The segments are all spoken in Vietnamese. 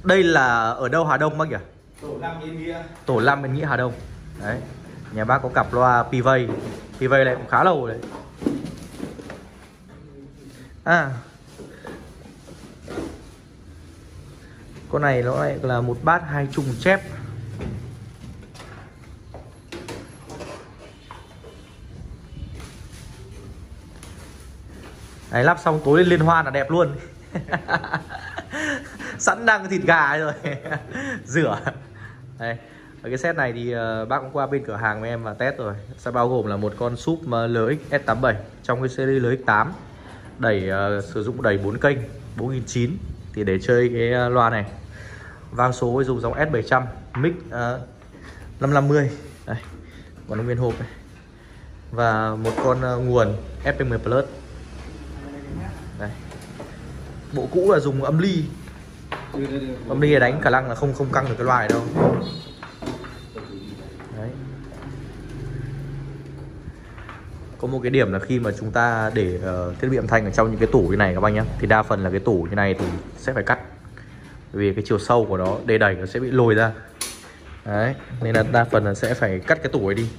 Đây là ở đâu Hà Đông bác nhỉ? Tổ 5 Yên Nghĩa. Tổ 5 Yên Nghĩa Hà Đông. Đấy. Nhà bác có cặp loa Pivay. Pivay này cũng khá lâu đấy. Con này nó lại là một bát 2 chung chép. Đấy, lắp xong tối lên liên hoan là đẹp luôn. Sẵn đang thịt gà rồi. Rửa. Đây. Ở cái set này thì bác cũng qua bên cửa hàng với em và test rồi. Sẽ bao gồm là một con súp LX S87 trong cái series LX8. Đẩy sử dụng đẩy 4 kênh 4009 thì để chơi cái loa này. Vang số dùng dòng S700, mic 550. Đây. Còn nó nguyên hộp này. Và một con nguồn FP10 Plus. Đây. Bộ cũ là dùng âm ly. Âm ly đánh khả năng là không căng được cái loa này đâu. Đấy. Có một cái điểm là khi mà chúng ta để thiết bị âm thanh ở trong những cái tủ như này các bác nhé, thì đa phần là cái tủ như này thì sẽ phải cắt, vì cái chiều sâu của nó để đẩy nó sẽ bị lồi ra. Đấy, nên là đa phần là sẽ phải cắt cái tủ ấy đi.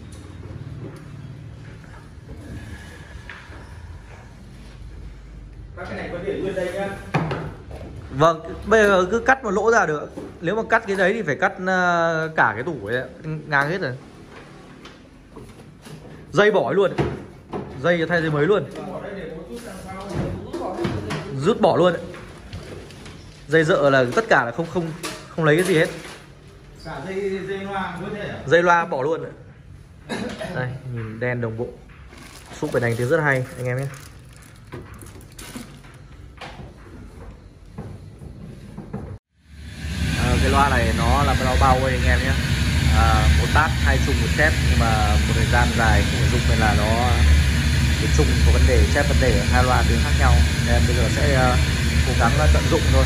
Cái này có để nguyên đây nhá. Vâng, bây giờ cứ cắt một lỗ ra được. Nếu mà cắt cái đấy thì phải cắt cả cái tủ ấy, ngang hết rồi. Dây bỏ luôn. Dây cho thay dây mới luôn. Rút bỏ luôn. Dây dợ là tất cả là không lấy cái gì hết. Cả dây loa có thể à? Dây loa bỏ luôn. Đây, nhìn đen đồng bộ. Súp bên này tiếng rất hay anh em nhé. Cái loa này nó là loa bao anh em nhé. Một tát 2 chung một chép, nhưng mà một thời gian dài không sử dụng nên là nó cái chung có vấn đề, chép vấn đề ở hai loa tiếng khác nhau, nên bây giờ sẽ cố gắng tận dụng thôi.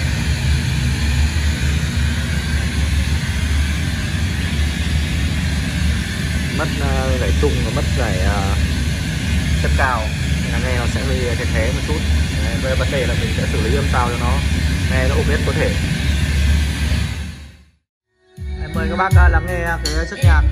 Mất gãy chung và mất gãy chất cao, nên nghe nó sẽ bị thế thế một chút. Về vấn đề là mình sẽ xử lý làm sao cho nó nghe nó ổn nhất có thể. Em mời các bác lắng nghe cái chất nhạc.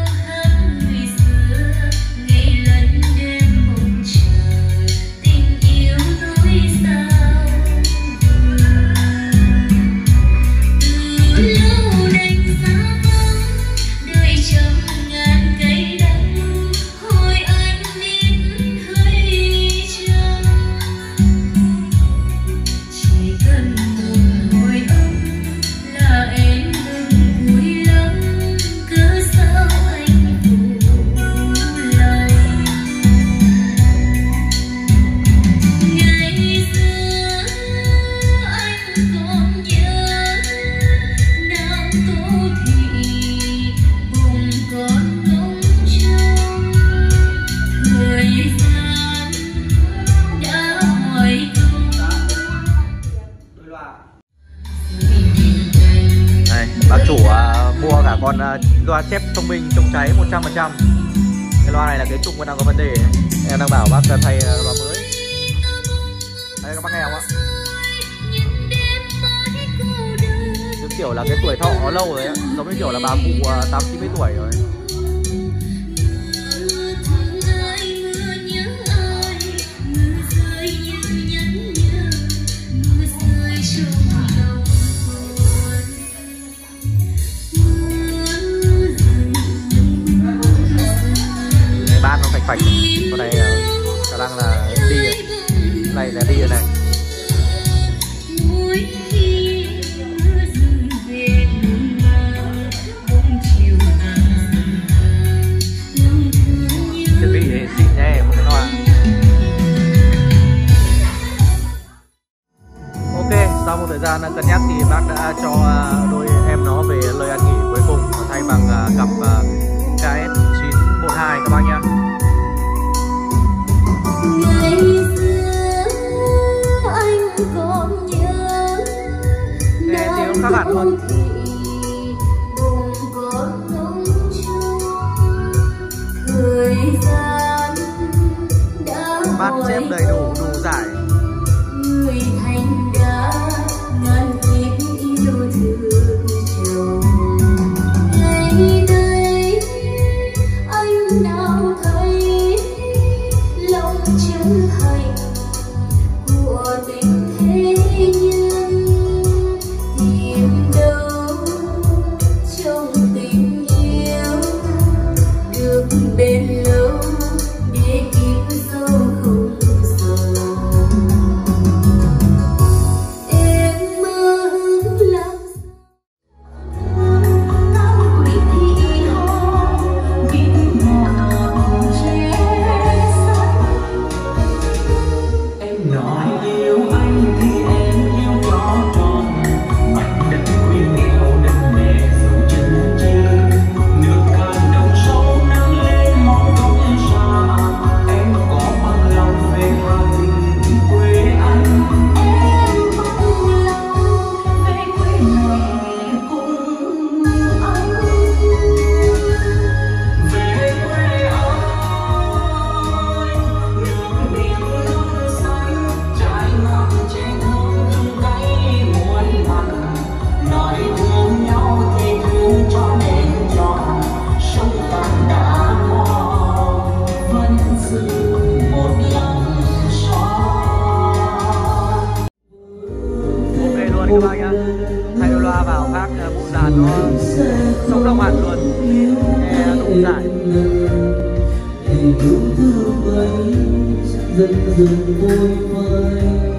Bác chủ mua cả con loa chép thông minh chống cháy 100%. Cái loa này là cái trục vẫn đang có vấn đề. Em đang bảo bác thay loa mới. Đây các bác nghe không ạ? Cái kiểu là cái tuổi thọ nó lâu rồi ấy, giống như kiểu là bà cụ 80-90 tuổi rồi. Ban nó phạch, con này khả năng là đi rồi. Này là đi rồi này. Chuẩn bị để xịn nha một cái loa. Ok, sau một thời gian cân nhắc thì bác đã cho đôi em nó về lời ăn nghỉ cuối cùng, thay bằng cặp KS912 các bác nhé. Nghe tiếng khác hẳn luôn. Bát chép đầy đủ giải. Người thành đã ngàn kiếp yêu thương. rừng vội phai